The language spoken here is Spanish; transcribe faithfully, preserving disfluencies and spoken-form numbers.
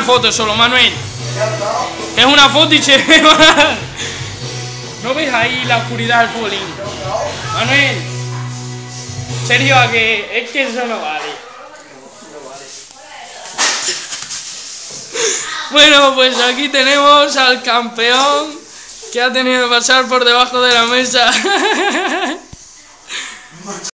foto solo, Manuel. Es una foto y che. ¿No ves ahí la oscuridad del futbolín? Manuel. Sergio, a que es que eso no vale. Bueno, pues aquí tenemos al campeón que ha tenido que pasar por debajo de la mesa.